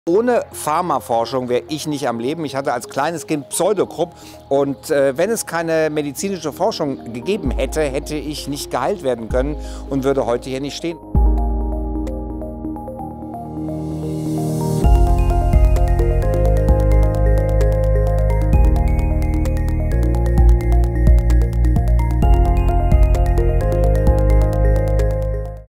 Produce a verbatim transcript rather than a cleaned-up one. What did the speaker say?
Ohne Pharmaforschung wäre ich nicht am Leben. Ich hatte als kleines Kind Pseudokrupp und äh, wenn es keine medizinische Forschung gegeben hätte, hätte ich nicht geheilt werden können und würde heute hier nicht stehen.